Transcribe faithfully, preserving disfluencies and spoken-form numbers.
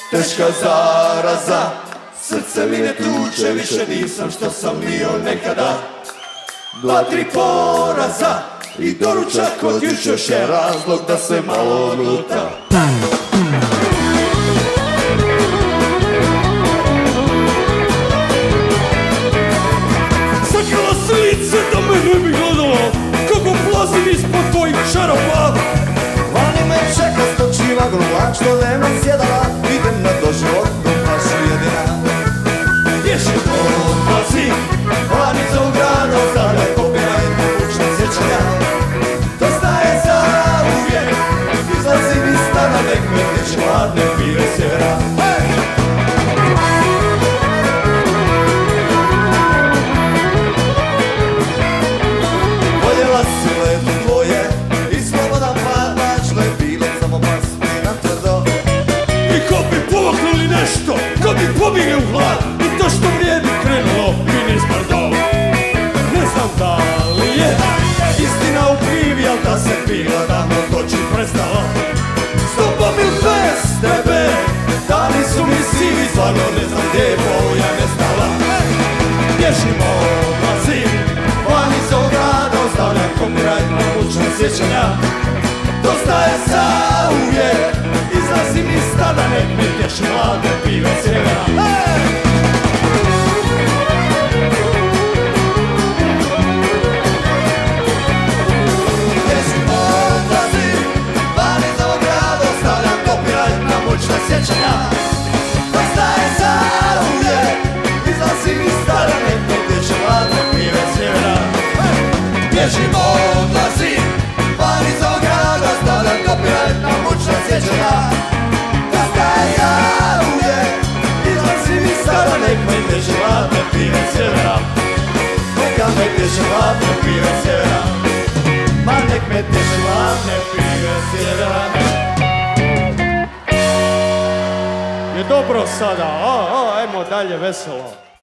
teška zaraza, srce mi ne tuče, više nisam što sam bio nekada. Dva, tri poraza i doručak od juče, još je razlog da se malo odluta. Sakrila se lice da me ne bi gledala, kako plazim ispod tvojih šarapa. Vani me čeka stočiva grubak što nema sjedala, idem na doživotnu pašu jedina. Bježi odlazi, vani za u grad, ostavlja kopira i povučna sjećanja. Dosta je za uvijek, izlazim iz stana, nek me teče hladne pive sjevera. Voljela si leto tvoje i slobodan padač, što je bilo samo pasmi na tvrdo. I ko bi pomaknuli nešto, ko bi pobjegne u hlad, i to što vrijedi krenulo mi niz pardon. Ne znam da li je istina u pivi, al da se pila davno toči prestala. S tobom il bez tebe, dani su mi sivi, stvarno ne znam gdje je boja nestala. Bježim, odlazim, vani za u grad, ostavljam kopiraj na mučna sjećanja. Dosta je za uvijek, izlazim iz stana, nek mi tješi hladne pive sjevera. Bježim, odlazim, vani za u grad, ostavljam kopiraj na mučna sjećanja. Dosta je za uvijek, izlazim iz stana, nek mi tješi hladne pive sjevera. Bježim, odlazim, Vani za u grad, ostavljam kopiraj na mučna sjećanja. Dosta je za uvijek, izlazim iz stana, nek me teže hladne pive sjevera. neka me teže hladne pive sjevera. Ma nek me teže hladne pive sjevera. Je dobro sada, a, a, ajmo dalje veselo.